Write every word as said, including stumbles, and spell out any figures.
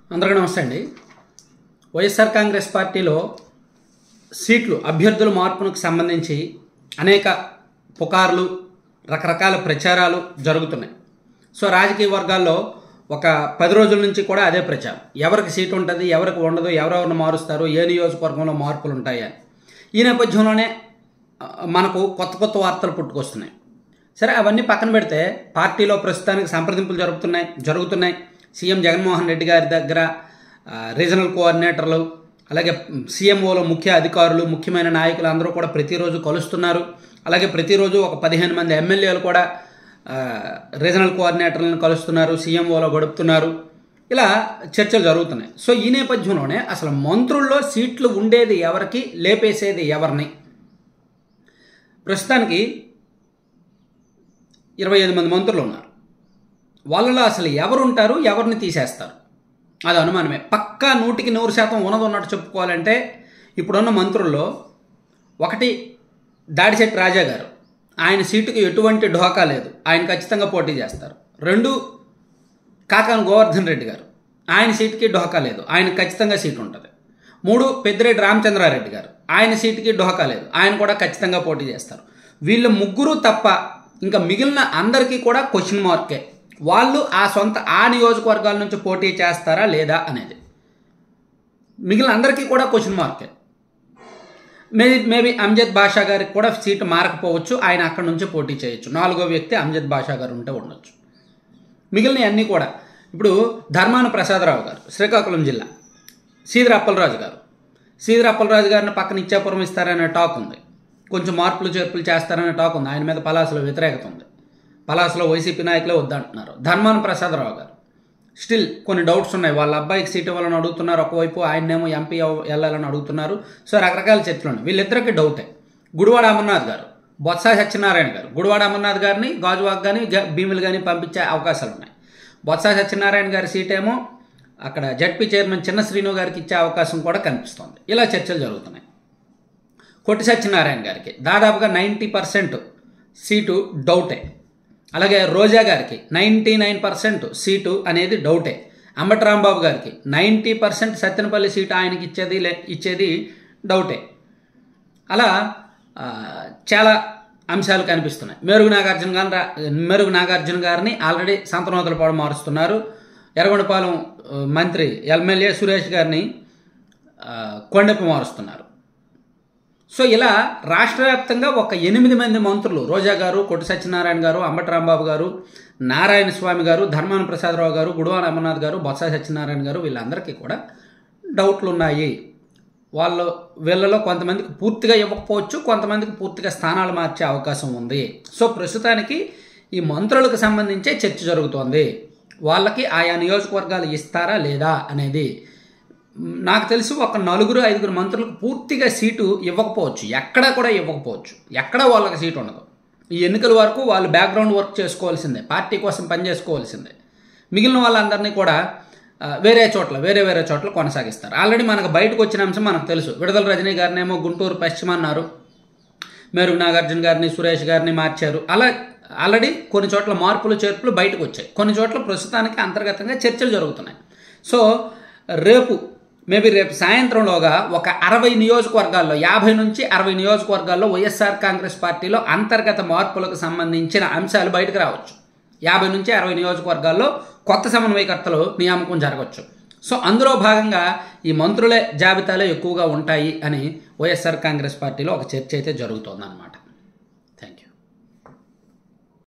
అందరికీ నమస్తే అండి. వైఎస్ఆర్ కాంగ్రెస్ పార్టీలో సీట్లు అభ్యర్థుల మార్పునకు సంబంధించి అనేక పుకార్లు, రకరకాల ప్రచారాలు జరుగుతున్నాయి. సో రాజకీయ వర్గాల్లో ఒక పది రోజుల నుంచి కూడా అదే ప్రచారం. ఎవరికి సీటు ఉంటుంది, ఎవరికి ఉండదు, ఎవరెవరిని మారుస్తారు, ఏ నియోజకవర్గంలో మార్పులు ఉంటాయి అని. ఈ నేపథ్యంలోనే మనకు కొత్త కొత్త వార్తలు పుట్టుకొస్తున్నాయి. సరే, అవన్నీ పక్కన పెడితే పార్టీలో ప్రస్తుతానికి సంప్రదింపులు జరుగుతున్నాయి జరుగుతున్నాయి సీఎం జగన్మోహన్ రెడ్డి గారి దగ్గర రీజనల్ కోఆర్డినేటర్లు, అలాగే సీఎంఓలో ముఖ్య అధికారులు, ముఖ్యమైన నాయకులు అందరూ కూడా ప్రతిరోజు కలుస్తున్నారు. అలాగే ప్రతిరోజు ఒక పదిహేను మంది ఎమ్మెల్యేలు కూడా రీజనల్ కోఆర్డినేటర్లను కలుస్తున్నారు, సీఎంఓలో గడుపుతున్నారు. ఇలా చర్చలు జరుగుతున్నాయి. సో ఈ నేపథ్యంలోనే అసలు మంత్రుల్లో సీట్లు ఉండేది ఎవరికి, లేపేసేది ఎవరిని? ప్రస్తుతానికి ఇరవై ఐదు మంది మంత్రులు ఉన్నారు. వాళ్ళలో అసలు ఎవరు ఉంటారు, ఎవరిని తీసేస్తారు? అది అనుమానమే. పక్కా నూటికి నూరు శాతం ఉన్నది ఉన్నట్టు చెప్పుకోవాలంటే ఇప్పుడున్న మంత్రుల్లో ఒకటి దాడిశెట్టి రాజా గారు. ఆయన సీటుకి ఎటువంటి ఢోకా లేదు, ఆయన ఖచ్చితంగా పోటీ చేస్తారు. రెండు కాకాని గోవర్ధన్ రెడ్డి గారు. ఆయన సీటుకి ఢోకా లేదు, ఆయన ఖచ్చితంగా సీటు ఉంటుంది. మూడు పెద్దిరెడ్డి రామచంద్రారెడ్డి గారు. ఆయన సీటుకి ఢోకా లేదు, ఆయన కూడా ఖచ్చితంగా పోటీ చేస్తారు. వీళ్ళు ముగ్గురు తప్ప ఇంకా మిగిలిన అందరికీ కూడా క్వశ్చన్ మార్కే. వాళ్ళు ఆ సొంత ఆ నియోజకవర్గాల నుంచి పోటీ చేస్తారా లేదా అనేది మిగిలిన అందరికీ కూడా క్వశ్చన్ మార్కే. మేబీ మేబీ అంజద్ బాషా గారికి కూడా సీటు మారకపోవచ్చు, ఆయన అక్కడ నుంచి పోటీ చేయొచ్చు. నాలుగో వ్యక్తి అంజద్ బాషా గారు ఉంటే ఉండొచ్చు. మిగిలిన అన్నీ కూడా ఇప్పుడు ధర్మాన ప్రసాదరావు గారు, శ్రీకాకుళం జిల్లా, సీదిర అప్పలరాజు గారు. సీదిర అప్పలరాజు గారిని పక్కన ఇచ్చాపురం ఇస్తారనే టాక్ ఉంది. కొంచెం మార్పులు చేర్పులు చేస్తారనే టాక్ ఉంది. ఆయన మీద పలాసలో వ్యతిరేకత ఉంది. పలాసలో వైసీపీ నాయకులే వద్దంటున్నారు. ధర్మాన ప్రసాదరావు గారు స్టిల్ కొన్ని డౌట్స్ ఉన్నాయి. వాళ్ళ అబ్బాయికి సీట్ ఇవ్వాలని అడుగుతున్నారు ఒకవైపు, ఆయన్నేమో ఎంపీ వెళ్ళాలని అడుగుతున్నారు. సో రకరకాల చర్చలు ఉన్నాయి. వీళ్ళిద్దరికీ డౌటే. గుడివాడ అమర్నాథ్ గారు, బొత్స సత్యనారాయణ గారు. గుడివాడ అమర్నాథ్ గారిని గాజువాక్ కానీ భీములు కానీ పంపించే అవకాశాలు ఉన్నాయి. బొత్స సత్యనారాయణ గారి సీట్ ఏమో అక్కడ జడ్పీ చైర్మన్ చిన్న శ్రీను గారికి ఇచ్చే అవకాశం కూడా కనిపిస్తోంది. ఇలా చర్చలు జరుగుతున్నాయి. కొట్టి సత్యనారాయణ గారికి దాదాపుగా నైంటీ పర్సెంట్ సీటు డౌటే. అలాగే రోజా గారికి నైంటీ నైన్ పర్సెంట్ సీటు అనేది డౌటే. అంబటి రాంబాబు గారికి నైంటీ పర్సెంట్ సత్తెనపల్లి సీటు ఆయనకి ఇచ్చేది లే ఇచ్చేది డౌటే. అలా చాలా అంశాలు కనిపిస్తున్నాయి. మెరుగు నాగార్జున గారు మెరుగు నాగార్జున గారిని ఆల్రెడీ సంతనోతలపాడు మారుస్తున్నారు. ఎర్రగొండపాలెం మంత్రి ఎమ్మెల్యే సురేష్ గారిని కొండెప్ప మారుస్తున్నారు. సో ఇలా రాష్ట్ర వ్యాప్తంగా ఒక ఎనిమిది మంది మంత్రులు, రోజా గారు, కొట్టి సత్యనారాయణ గారు, అంబటి రాంబాబు గారు, నారాయణ స్వామి గారు, ధర్మాన ప్రసాదరావు గారు, గుడివాడ అమర్నాథ్ గారు, బొత్స సత్యనారాయణ గారు, వీళ్ళందరికీ కూడా డౌట్లు ఉన్నాయి. వాళ్ళు వీళ్ళలో కొంతమందికి పూర్తిగా ఇవ్వకపోవచ్చు, కొంతమందికి పూర్తిగా స్థానాలు మార్చే అవకాశం ఉంది. సో ప్రస్తుతానికి ఈ మంత్రులకు సంబంధించే చర్చ జరుగుతోంది. వాళ్ళకి ఆయా నియోజకవర్గాలు ఇస్తారా లేదా అనేది. నాకు తెలిసి ఒక నలుగురు ఐదుగురు మంత్రులకు పూర్తిగా సీటు ఇవ్వకపోవచ్చు, ఎక్కడా కూడా ఇవ్వకపోవచ్చు. ఎక్కడా వాళ్ళకి సీటు ఉండదు. ఈ ఎన్నికల వరకు వాళ్ళు బ్యాక్గ్రౌండ్ వర్క్ చేసుకోవాల్సిందే, పార్టీ కోసం పనిచేసుకోవాల్సిందే. మిగిలిన వాళ్ళందరినీ కూడా వేరే చోట్ల వేరే వేరే చోట్ల కొనసాగిస్తారు. ఆల్రెడీ మనకు బయటకు వచ్చిన అంశం మనకు తెలుసు. విడుదల రజనీ గారిని ఏమో గుంటూరు పశ్చిమ అన్నారు, మెరుగు నాగార్జున గారిని, సురేష్ గారిని మార్చారు. అలా ఆల్రెడీ కొన్ని చోట్ల మార్పులు చేర్పులు బయటకు వచ్చాయి. కొన్ని చోట్ల ప్రస్తుతానికి అంతర్గతంగా చర్చలు జరుగుతున్నాయి. సో రేపు మేబీ రేపు సాయంత్రంలోగా ఒక అరవై నియోజకవర్గాల్లో, యాభై నుంచి అరవై నియోజకవర్గాల్లో వైఎస్ఆర్ కాంగ్రెస్ పార్టీలో అంతర్గత మార్పులకు సంబంధించిన అంశాలు బయటకు రావచ్చు. యాభై నుంచి అరవై నియోజకవర్గాల్లో కొత్త సమన్వయకర్తలు నియామకం జరగవచ్చు. సో అందులో భాగంగా ఈ మంత్రులే జాబితాలో ఎక్కువగా ఉంటాయి అని వైఎస్ఆర్ కాంగ్రెస్ పార్టీలో ఒక చర్చ అయితే జరుగుతోందన్నమాట.